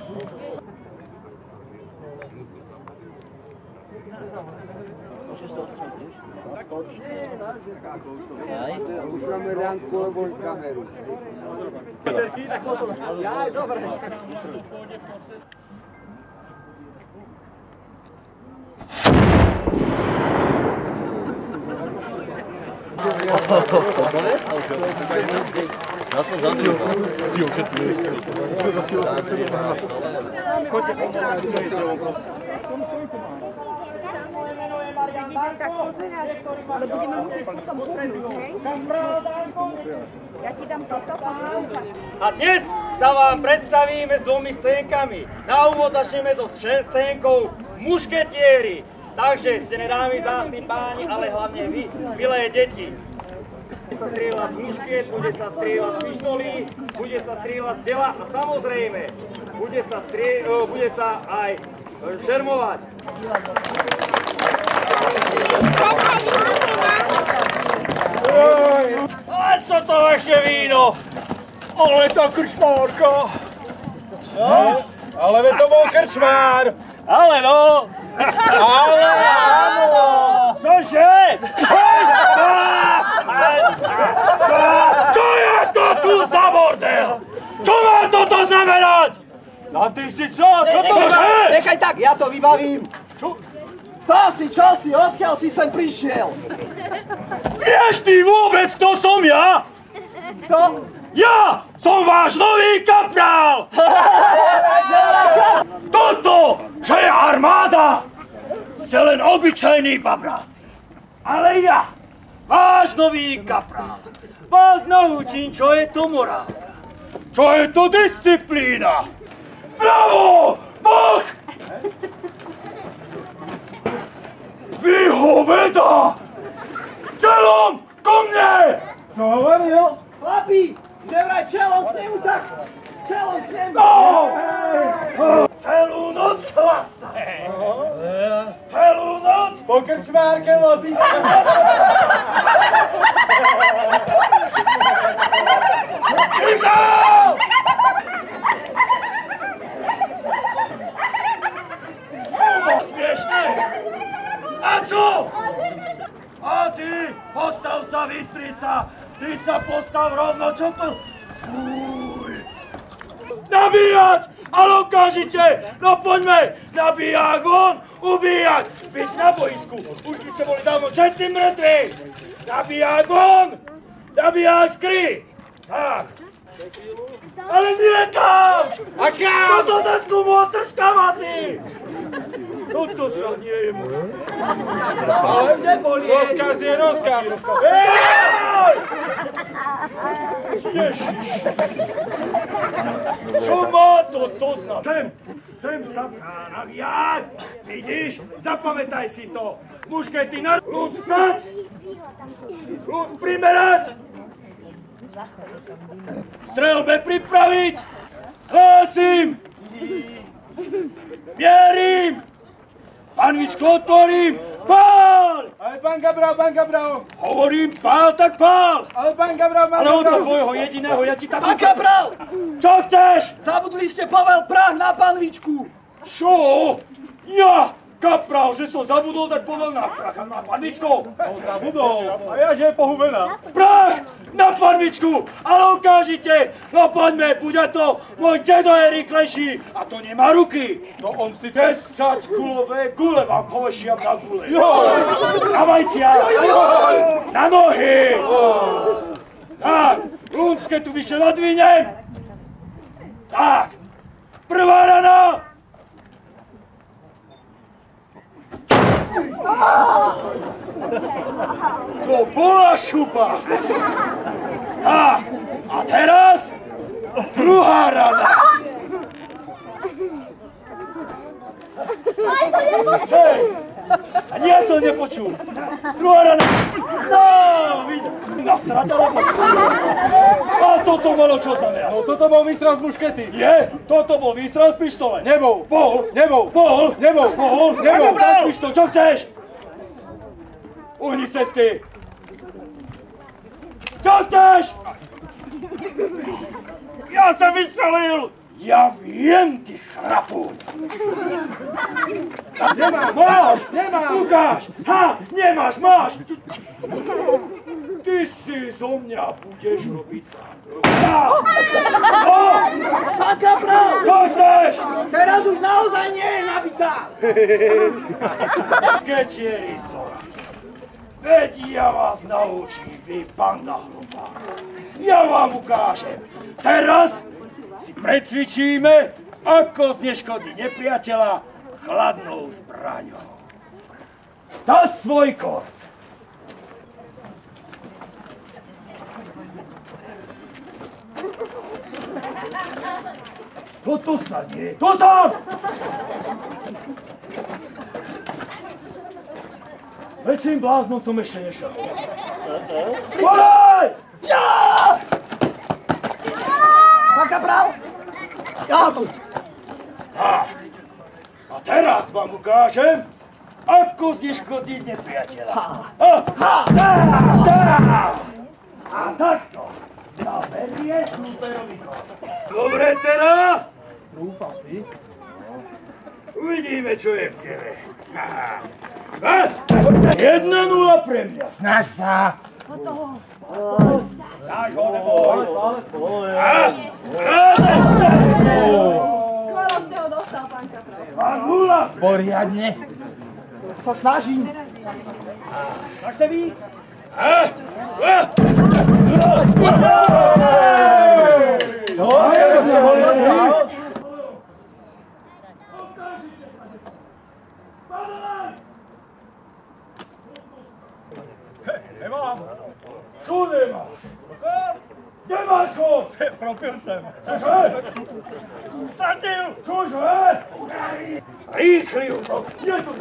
Už máme Rianku, lebo kameru. Jaj, dobre. Ja som zanúkal. Si ho všetky. Choďte pomáhať, to je Sedíte tak pozerať, ale budeme musieť potom puhnúť, hej? Ja ti dám toto, pozriem sa. A dnes sa vám predstavíme s dvomi scénkami. Na úvod začneme so scénkou Mušketieri. Takže, ctené dámy, vzácni páni, ale hlavne vy, milé deti. Bude sa strieľať z muškiet, bude sa strieľať z pištolí, bude sa strieľať z dela a samozrejme, bude sa aj šermovať. A co to vaše víno? Ale tá krčmárka! No, ale veď to bol krčmár! Ale no! Ale áno! Čože? Čo je to tu za bordel? Čo má toto znamenať? No ty si čo? Čo to je? Nechaj tak, ja to vybavím. Čo? Kto si, čo si, odkiaľ si sem prišiel? Vieš ty vôbec, kto som ja? Kto? Ja som váš nový kaprál! Toto, že je armáda, ste len obyčajní babráci. Ale ja, váš nový kaprál, vás naučím, čo je to morál. Čo je to disciplína. Bravo! Boh! Vyhoveda! Čelom ko mne! Čo hovoril? Chlapi, že vraj čelom k nemu, tak čelom k nemu. No! Celú noc chlasta! Celú noc! Po krčmárke vozíte! Michal! Bolo smiešné! A čo? A ty, postav sa, vystri sa! Ty sa postav rovno, čo to? Fúj! Nabíjať! Ale okamžite! No poďme! Nabíjať von! Ubíjať! Byť na boisku! Už by ste boli dávno všetci mŕtvi! Nabíjať von! Nabíjať skry! Tak! Ale nie tam! A kam? Toto sa tu motrškám asi! Toto sa nie je možné. Ale kde bolieť? Rozkaz je rozkaz! Ježiš! Čo má toto znamená? Sem sa dá nabíjať! Vidíš? Zapamätaj si to! Muškety na ľud vstať! Ľud primerať! Strelbe pripraviť! Hlásim! Mierím! Panvičku otvorím! Pál! Ale pán Gabral! Hovorím pál, tak pál! Ale pán Gabral, Ale od tvojho jediného ja ti tam... Pán kapral! Čo chceš? Zabudli ste povel prach na panvičku. Čo? Ja? Kaprál, že som zabudol dať povel na prach a na panvičku? Zabudol! A ja, že je pohubená! Prach na panvičku! Ale ukážite! No poďme, bude to! Môj dedo je rýchlejší a to nemá ruky! To on si 10-kulové gule vám povešiam na gule! Na vajcia! Na nohy! Tak, lunčke tu vyššie odvinem! Tak, prvá rana! To bola šupa! A teraz druhá rana! Hej! Ani ja som nepočul! Druhá rana! No, vidím! Nasrať, ale počul! A toto malo čo znamená? No toto bol výstrel z muškety! Je! Toto bol výstrel z pištole! Nebol! Bol! Nebol! Bol! Nebol! Bol! Nebol! Daj pištol, čo chceš? Uhni z cesty! Čo chceš? Ja som vystrelil! Ja viem, ty chrapúň. Nemáš, máš, nemáš. Ukáž! Ha! Nemáš, máš! Ty si zo mňa budeš robiť zákrok. Pán kaprál! Čo chceš? Teraz už naozaj nie je nabitá! Kečieri som. Veď ja vás naučím, vy banda hlupá. Ja vám ukážem. Teraz si precvičíme, ako zneškodiť nepriateľa chladnou zbraňou. Dá svoj kort. Toto sa nie. To sa! Väčším bláznom som ešte nešiel. Podaj! Pán kaprál! Ja tu! A teraz vám ukážem, ako zneškodiť nepriateľa. A takto sa berie súperovi kort. Dobre teda? Rúfal si. Uvidíme, čo je v tebe. 1-0 pre mňa. Snaž sa. Dáš ho, neboj. Skoro ste ho dostal, pán kaprál. 2-0. Poriadne. Sa snažím. Snažte vy. Nemám. Čo nemáš? Kde máš kód? Propil jsem. Čože? Stratil! Čože? Rýchli už to! Je tu!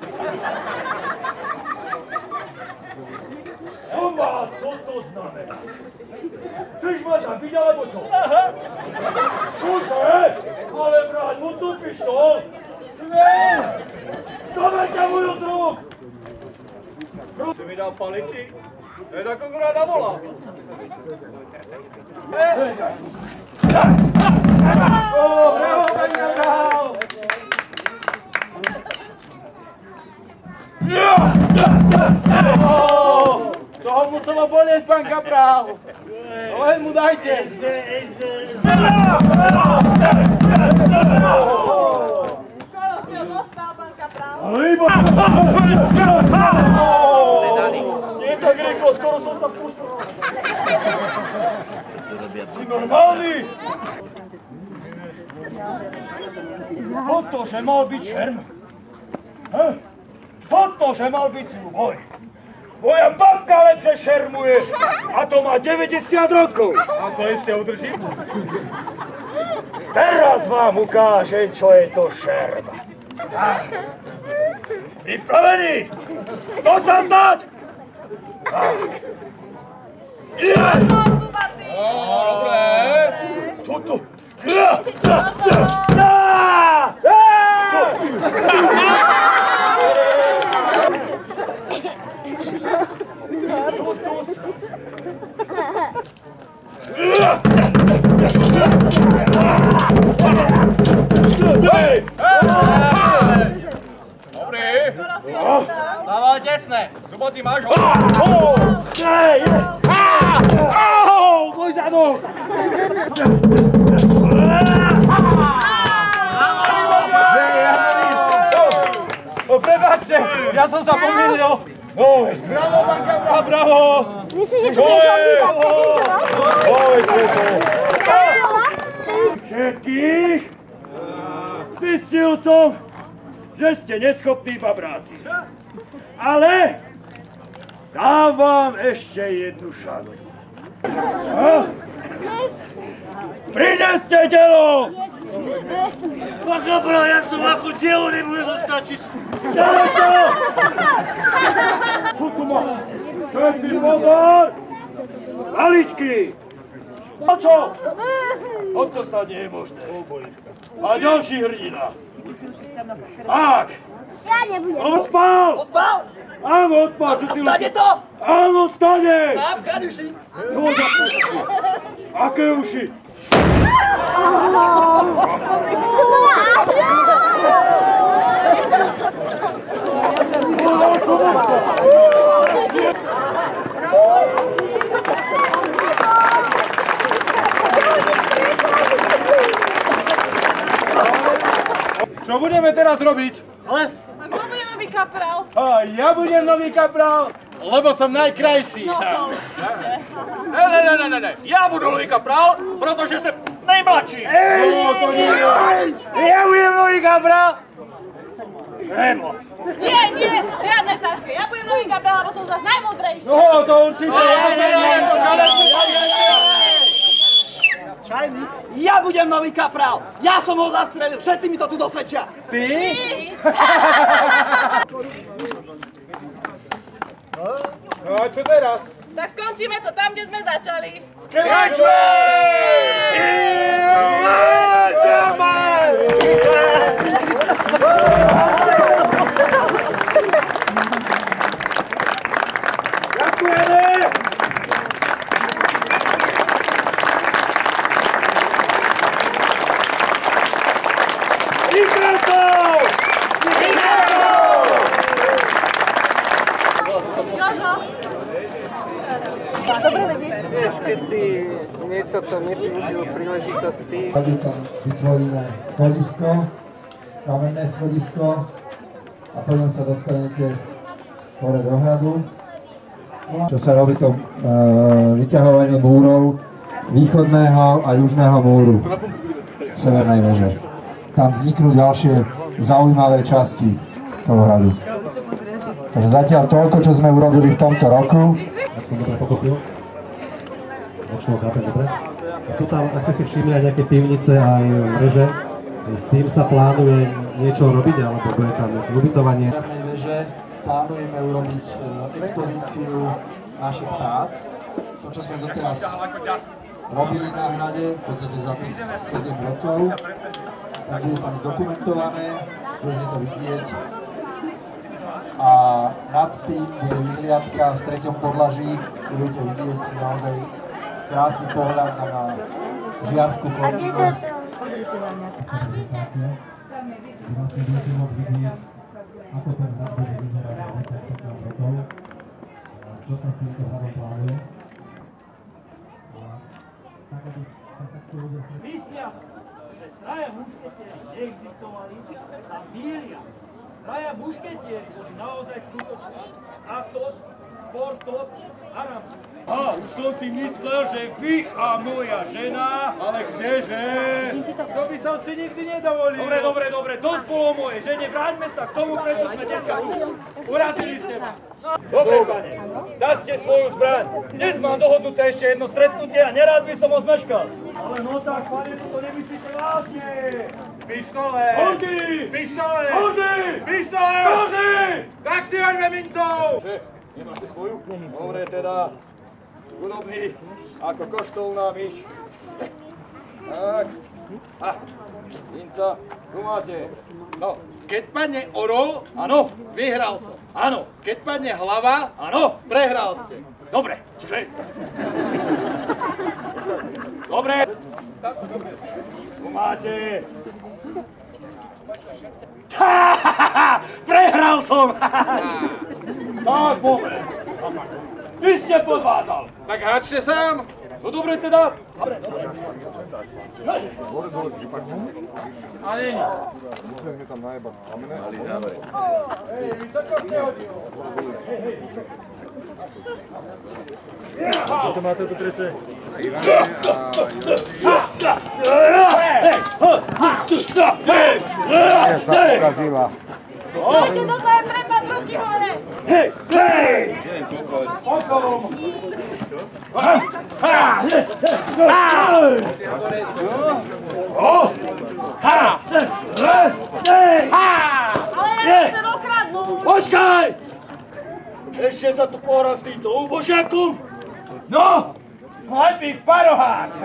Čo má toto znamená? Chceš ma zabiť, alebo čo? Čože? Ale brať mu tu pištol! Ne! Doberte mu ju z rúk! Jsi mi dal palici? To je tak akorát na vola. Toho muselo bolieť, pán kaprál. Len mu dajte. Skoro ste ho dostal, pán kaprál. Libo! Nie tak rýchlo, skoro som sa pustil. Si normálny? Toto, že mal byť šerm. Toto, že mal byť súboj. Moja babka lepšie šermuje a to má 90 rokov. A to ešte udržím? Teraz vám ukážem, čo je to šerm. Pripravený? Kto sa stať? Dobré. Toto. Dobrý. Dával těsne. Zuboty máš ho. Môj zadok! Prepáčte, ja som sa pomýlil. Bravo, pán kaprál, bravo. Myslíš, že chceš robiť Všetkých zistil som, že ste neschopní babráci. Ale dávam ešte jednu šancu. Prineste telo! Pán kaprál, ja som ako dielo nebude dostačiť. Daj to! Čo tu má? Všetci pozor! Maličky! No čo? To snad nie je možné. A ďalší hrdina. Tak! Ja nebudem. Odpál! Odpál! Áno, odpál! Stane to? Áno, stane! Zapchať uši! Aké uši? Čo budeme teraz robiť? Ale... A kto bude nový kaprál? A ja budem nový kaprál, lebo som najkrajší. No to určite. Ne. Ja budu nový kaprál, protože jsem nejmladší. Ja budem nový kaprál. Nebo. Nie, žiadne také. Ja budem nový kaprál, lebo som zase najmúdrejší. No, to určite. Ja budem nový kaprál. Ja som ho zastrelil. Všetci mi to tu dosvedčia. Ty? No a čo teraz? Tak skončíme to tam, kde sme začali. Krečme! Vieš, keď si toto nevyužil príležitosti. Tady tam vytvoríme schodisko, kamenné schodisko a potom sa dostanete hore do hradu. Čo sa robí to vyťahovanie múrov východného a južného múru severnej veže. Tam vzniknú ďalšie zaujímavé časti toho hradu. Takže zatiaľ toľko, čo sme urobili v tomto roku. Ak som dobre pochopil. Dobre. Sú tam, ak ste si všimli, aj nejaké pivnice, aj mreže. S tým sa plánuje niečo robiť, alebo bude tam nejaké ubytovanie? V severnej veže plánujeme urobiť expozíciu našich prác. To, čo sme doteraz robili na hrade, v podstate za tých 7 rokov, tak bude tam zdokumentované, budete to vidieť. A nad tým bude vyhliadka v 3. podlaží, budete vidieť naozaj krásny pohľad na Žiarskú kolínu. Pozrite na mňa. Vlastne budete môcť vidieť, ako ten hrad bude vyzerať na 10-15 rokov, čo sa s týmto hradom plánuje. Myslia, že traja mušketieri neexistovali, sa mýlia. Traja mušketieri boli naozaj skutoční. Athos, Porthos, Aramis. Už som si myslel, že vy a moja žena... Ale kdeže? To by som si nikdy nedovolil. Dobre, dosť bolo moje žene. Vráťme sa k tomu, prečo sme dneska tu. Urazili ste ma. Dobre, pane, daste svoju zbraň. Dnes mám dohodnuté ešte jedno stretnutie a nerád by som ho zmeškal. Ale no tak, pane, to nemyslíte vážne. Pištole! Hordy! Pištole! Hordy! Pištole! Hordy! Tak si hoďme mincov! Nemáte svoju? Dobre teda, chudobný, ako koštolná myš. Tak, minca, tu máte. No, keď padne orol, Áno, vyhral som. áno, Keď padne hlava, áno. prehral ste. Dobre, čože? Dobre. Tu máte. Prehral som! Tak, moment. Vy ste podvádzal. Tak háčte sám. No dobre teda. Dobre. Ale nie. Musíme tam najebať kamene. Hej, vysoko ste hodil. To máte tu tretie? Poďte do toho, prepad ruky hore! Ale ja nechcem okradnúť! Počkaj! Ešte sa tu pohrám s týmto úbožiakom. No, slepý paroháč!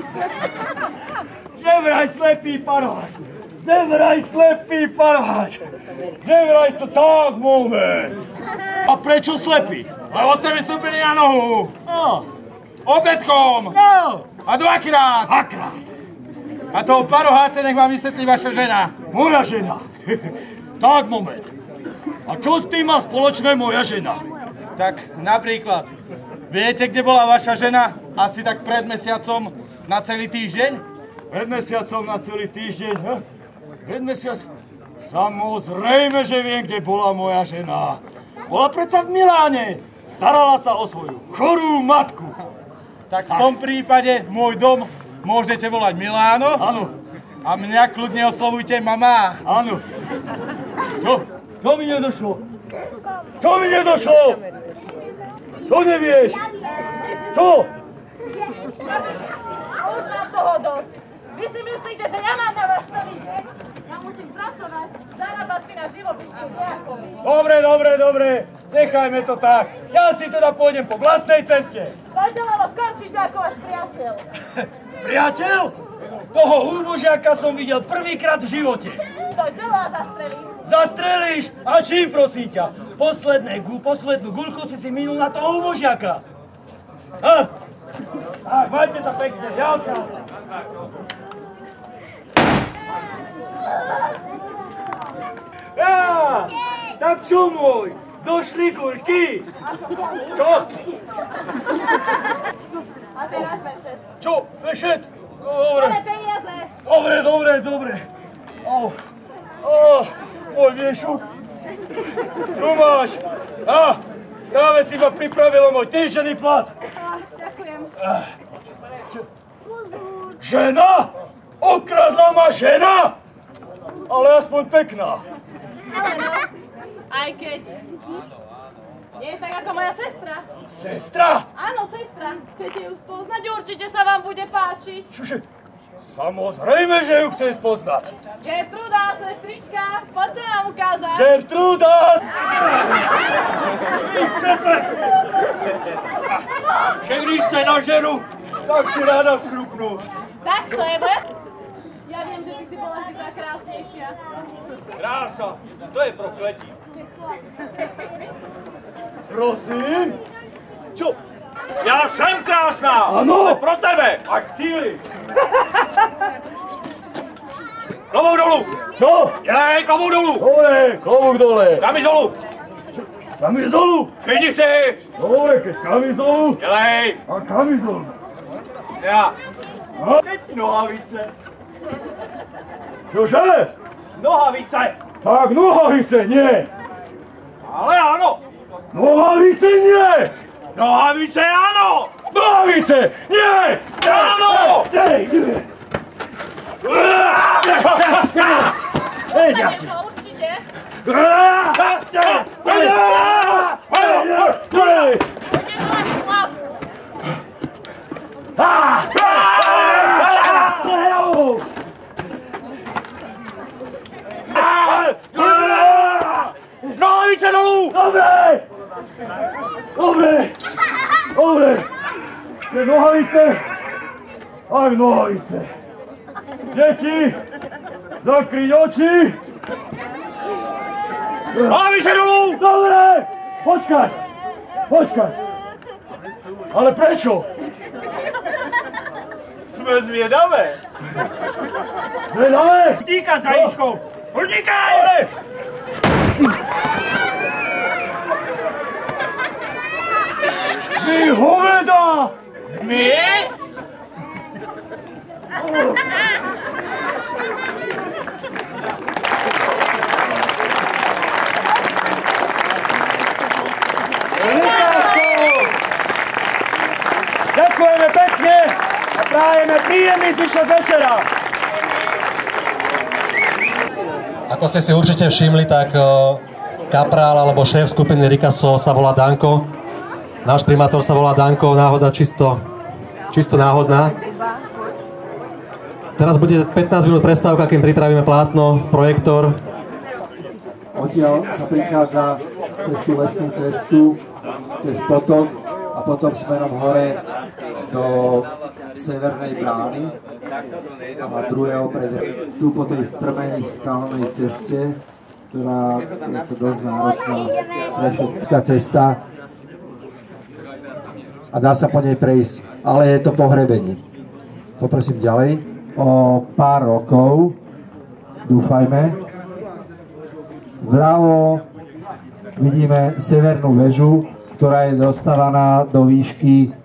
Nevraj slepý paroháč! Nevraj slepý paroháč! Nevraj sa tak, moment! A prečo slepý? Lebo ste mi súpili na nohu. No, Obedkom! No! A dvakrát! Dvakrát! A toho paroháce nech vám vysvetlí vaša žena. Moja žena! Tak, moment. A čo s tým má spoločné moja žena? Tak napríklad, viete, kde bola vaša žena? Asi tak pred mesiacom na celý týždeň? Pred mesiacom na celý týždeň, he? Pred mesiac? Samozrejme, že viem, kde bola moja žena. Bola predsa v Miláne. Starala sa o svoju chorú matku. Tak v tom prípade môj dom môžete volať Miláno. Áno. A mňa kľudne oslovujte mama. Áno. Čo? Čo mi nedošlo? Čo mi nedošlo? Čo nevieš? Čo? Už mám toho dosť. Vy si myslíte, že ja mám na vás celý deň? Ja musím pracovať, zarábať si na živobytie nejako. Dobre. Nechajme to tak. Ja si teda pôjdem po vlastnej ceste. Poďte, lebo skončíte ako váš priateľ. Priateľ? Toho úbožiaka som videl prvýkrát v živote. Poďte, a zastrelíš. Zastrelíš? A čím, prosím ťa? Poslednú guľku si minul na toho úbožiaka. Ha? Tak, majte sa pekne, ja odchádzam. Tak čo môj? Došli guľky? Čo? A teraz vešec. Čo? Vešec? Dobre. Ale peniaze. Dobre. Môj viešuk. Tu máš. Práve si ma pripravilo môj týždenný plat. Ďakujem. Žena? Okradla ma žena? Ale aspoň pekná. Ale no, aj keď. Nie je tak ako moja sestra. Sestra? Áno, sestra. Chcete ju spoznať? Určite sa vám bude páčiť. Čože? Samozrejme, že ju chcem spoznať. Gertruda, sestrička, poď sa nám ukázať. Gertruda! Že když se nažeru, tak si ráda schrupnú. Tak, to je moja... Ja viem, že ty si bola vždy tá krásnejšia. Krása, to je prokletí. Prosím? Čo? Ja som krásna, Áno. ale pro tebe. A ty? Klobouk dolů. Čo? Jelej, klobouk dolů. Dobre, klobúk dole. Kamizolu. Kamizolu? Švihni si. Dobre, keď kamizolu. Jelej. A kamizolu. Ja. No? Teď nohavice. Čože? Nohavice. Tak nohavice nie. Ale áno. Nohavice nie. Nohavice áno. Nohavice nie. Áno. Nie. Hej, ďači. Určite. Nohavice dolů. Dobre. Tie nohavice. Aj nohavice. Deti, zakryť oči. Nohavice dolů. Dobre, počkaj. Ale prečo? Sme zvědavé. Zvedavé? Utíkať za Jíčkou. Utíkaj! Vy hoveda! My? Ďakujeme pekne a prajeme príjemný zvyšok večera. Ako ste si určite všimli, tak kaprál alebo šéf skupiny Rikasso sa volá Danko. Náš primátor sa volá Danko, náhoda čisto náhodná. Teraz bude 15 minút prestávka, kým pripravíme plátno, projektor. Odtiaľ sa prichádza cez tú lesnú cestu, cez potok a potom smerom hore do severnej brány a druhého tu po tej strmenej skalnej ceste, ktorá je to dosť náročná prešedská cesta. a dá sa po nej prejsť, ale je to pohrebenie. Poprosím ďalej. O pár rokov, dúfajme, vľavo vidíme severnú väžu, ktorá je dostávaná do výšky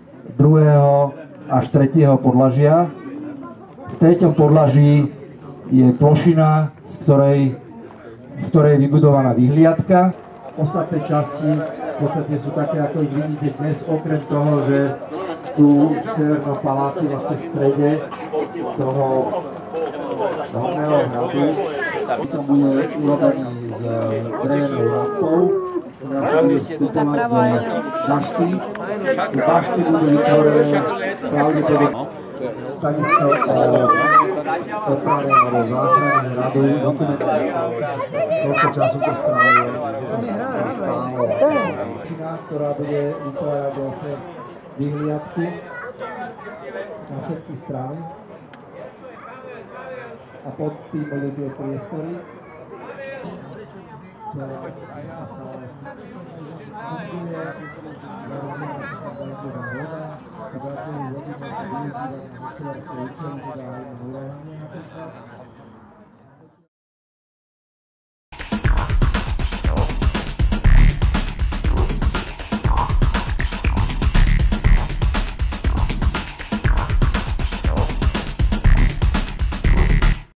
2. až 3. podlažia. V 3. podlaží je plošina, v ktorej je vybudovaná vyhliadka. Ostatné časti v podstate sú také, ako ich vidíte dnes, okrem toho, že tu v Severnom paláci vlastne v strede toho hlavného hradu. Potom bude urobený s drevenou radkou, ktorá sa bude vstupovať do bašty. Tie bašty budú vytvorené pravdepodobne takisto oprave alebo záchrany hradu, dokumentáciou, koľko času to stálo. Ktorá bude vytvárať vlastne vyhliadku na všetky strany a pod tým boli tie priestory, ktorá sa stále funguje, voda, teda vody môžete využívať na hospodárske účely, teda aj na urovanie napríklad.